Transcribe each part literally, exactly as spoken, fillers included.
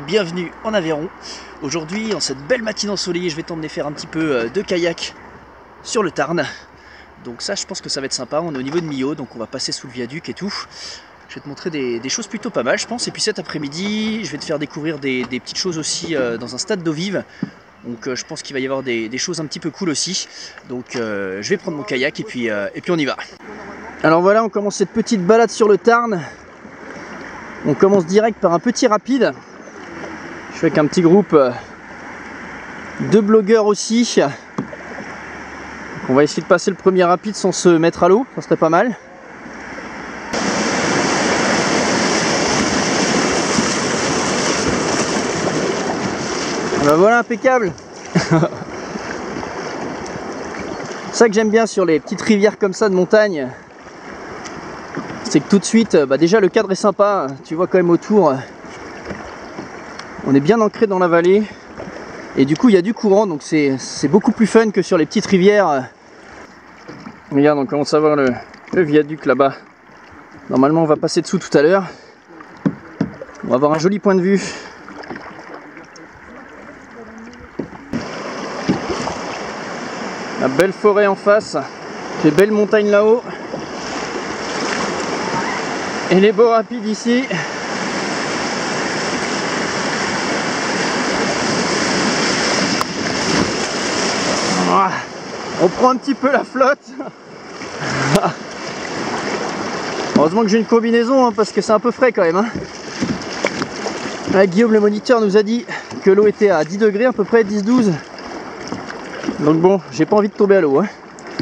bienvenue en Aveyron. Aujourd'hui, en cette belle matinée ensoleillée, je vais t'emmener faire un petit peu de kayak sur le Tarn. Donc ça, je pense que ça va être sympa. On est au niveau de Millau, donc on va passer sous le viaduc et tout. Je vais te montrer des, des choses plutôt pas mal, je pense. Et puis cet après-midi, je vais te faire découvrir des, des petites choses aussi euh, dans un stade d'eau vive. Donc euh, je pense qu'il va y avoir des, des choses un petit peu cool aussi. Donc euh, je vais prendre mon kayak et puis, euh, et puis on y va. Alors voilà, on commence cette petite balade sur le Tarn. On commence direct par un petit rapide. Je suis avec un petit groupe de blogueurs aussi. Donc on va essayer de passer le premier rapide sans se mettre à l'eau, ça serait pas mal. Ben voilà, impeccable. C'est ça que j'aime bien sur les petites rivières comme ça de montagne. C'est que tout de suite, bah déjà le cadre est sympa. Tu vois quand même autour, on est bien ancré dans la vallée. Et du coup il y a du courant, donc c'est beaucoup plus fun que sur les petites rivières. Regarde, on commence à voir le, le viaduc là-bas. Normalement on va passer dessous tout à l'heure. On va avoir un joli point de vue. La belle forêt en face, les belles montagnes là-haut. Et les beaux rapides ici. On prend un petit peu la flotte. Heureusement que j'ai une combinaison hein, parce que c'est un peu frais quand même. Hein. Là, Guillaume le moniteur nous a dit que l'eau était à dix degrés à peu près, dix douze. Donc bon, j'ai pas envie de tomber à l'eau. Hein.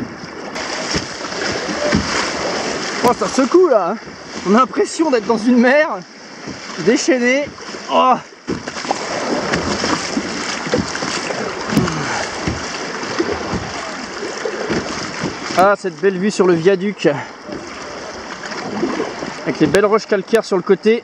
Oh, ça secoue là hein. On a l'impression d'être dans une mer déchaînée. Oh. Ah, cette belle vue sur le viaduc avec les belles roches calcaires sur le côté.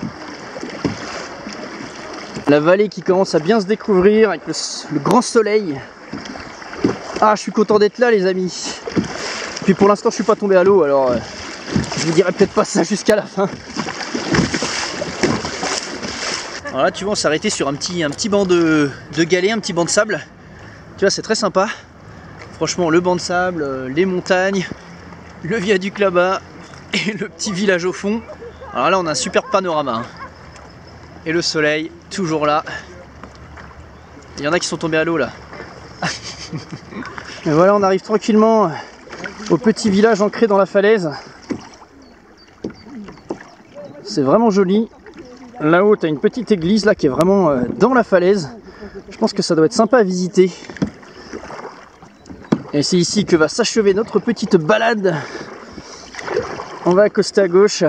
La vallée qui commence à bien se découvrir avec le, le grand soleil. Ah, je suis content d'être là les amis. Puis pour l'instant je suis pas tombé à l'eau, alors euh, je vous dirai peut-être pas ça jusqu'à la fin. Alors là tu vois, on s'est arrêté sur un petit, un petit banc de, de galets, un petit banc de sable. Tu vois, c'est très sympa. Franchement, le banc de sable, les montagnes, le viaduc là-bas et le petit village au fond. Alors là on a un super panorama hein. Et le soleil toujours là. Il y en a qui sont tombés à l'eau là. Et voilà, on arrive tranquillement au petit village ancré dans la falaise. C'est vraiment joli. Là-haut, tu as une petite église là qui est vraiment dans la falaise. Je pense que ça doit être sympa à visiter. Et c'est ici que va s'achever notre petite balade. On va accoster à gauche.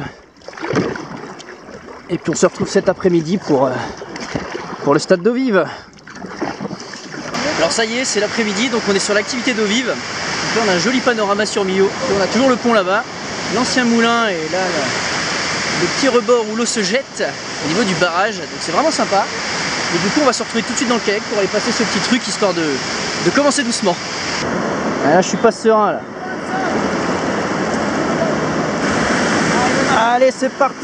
Et puis on se retrouve cet après-midi pour, pour le stade d'eau vive. Alors ça y est, c'est l'après-midi, donc on est sur l'activité d'eau vive. Donc là on a un joli panorama sur Millau. On a toujours le pont là-bas, l'ancien moulin et là, là le petit rebord où l'eau se jette au niveau du barrage. Donc c'est vraiment sympa. Et du coup on va se retrouver tout de suite dans le kayak pour aller passer ce petit truc histoire de, de commencer doucement. Ah, là je suis pas serein là. Allez, c'est parti.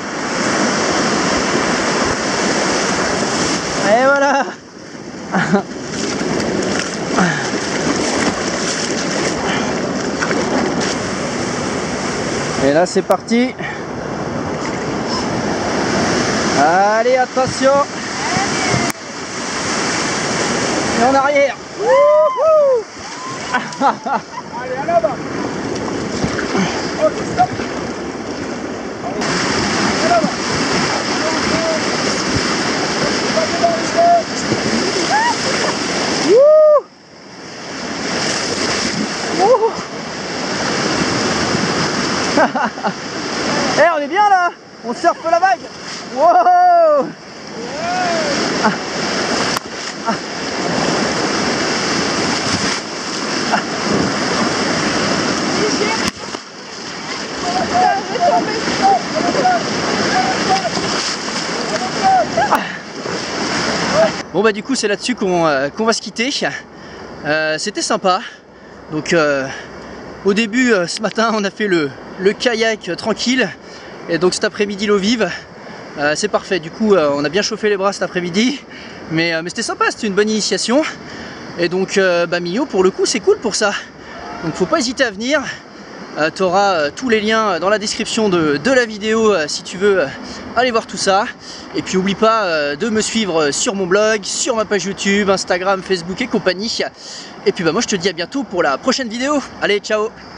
Et voilà. Et là c'est parti. Allez, attention. Et en arrière. Wouhou. Allez, à là-bas. Ok, stop. À là-bas. Wouh. Wouh. Eh, on est bien là. On surfe la vague. Wow. Ah. Ah. Ah. Bon bah du coup c'est là-dessus qu'on euh, qu'on va se quitter. Euh, C'était sympa. Donc euh, au début euh, ce matin on a fait le, le kayak euh, tranquille. Et donc cet après-midi l'eau vive. Euh, c'est parfait, du coup euh, on a bien chauffé les bras cet après-midi, mais, euh, mais c'était sympa, c'était une bonne initiation. Et donc euh, bah, Millau pour le coup c'est cool pour ça, donc faut pas hésiter à venir. Euh, tu auras euh, tous les liens dans la description de, de la vidéo euh, si tu veux euh, aller voir tout ça. Et puis oublie pas euh, de me suivre sur mon blog, sur ma page YouTube, Instagram, Facebook et compagnie. Et puis bah moi je te dis à bientôt pour la prochaine vidéo. Allez, ciao!